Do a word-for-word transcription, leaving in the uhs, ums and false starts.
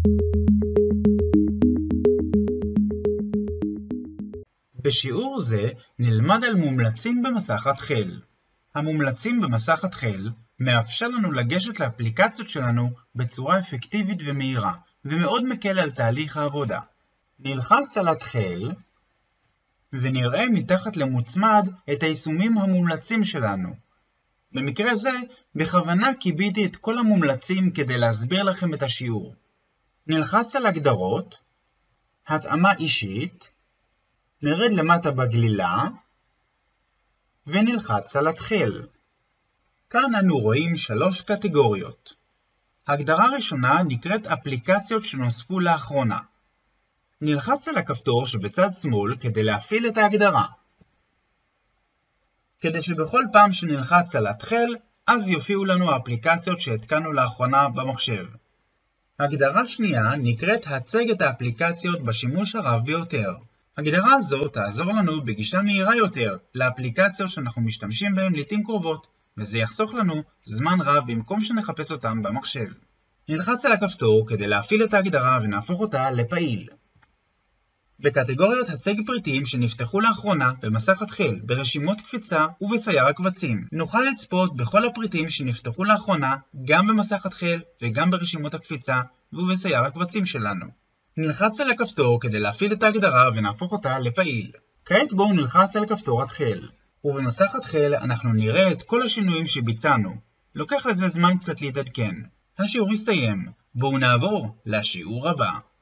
בשיעור זה נלמד על מומלצים במסך התחל. המומלצים במסך התחל מאפשר לנו לגשת לאפליקציות שלנו בצורה אפקטיבית ומהירה, ומאוד מקל על תהליך העבודה. נלחץ על התחל ונראה מתחת למוצמד את היישומים המומלצים שלנו. במקרה זה, בכוונה קיביתי את כל המומלצים כדי להסביר לכם את השיעור. נלחץ על הגדרות, התאמה אישית, נרד למטה בגלילה, ונלחץ על התחל. כאן אנו רואים שלוש קטגוריות. הגדרה ראשונה נקראת אפליקציות שנוספו לאחרונה. נלחץ על הכפתור שבצד שמאל כדי להפעיל את ההגדרה. כדי שבכל פעם שנלחץ על התחל, אז יופיעו לנו האפליקציות שהתקנו לאחרונה במחשב. הגדרה שנייה נקראת הצג את האפליקציות בשימוש הרב ביותר. הגדרה הזו תעזור לנו בגישה מהירה יותר לאפליקציות שאנחנו משתמשים בהן לעתים קרובות, וזה יחסוך לנו זמן רב במקום שנחפש אותם במחשב. נלחץ על הכפתור כדי להפעיל את ההגדרה ונהפוך אותה לפעיל. בקטגוריית הצג פריטים שנפתחו לאחרונה במסך התחל, ברשימות קפיצה ובסייר הקבצים, נוכל לצפות בכל הפריטים שנפתחו לאחרונה גם במסך התחל וגם ברשימות הקפיצה ובסייר הקבצים שלנו. נלחץ על הכפתור כדי להפעיל את ההגדרה ונהפוך אותה לפעיל. כעת בואו נלחץ על כפתור התחל, ובמסך התחל אנחנו נראה את כל השינויים שביצענו. לוקח לזה זמן קצת להתעדכן. השיעור הסתיים, בואו נעבור לשיעור הבא.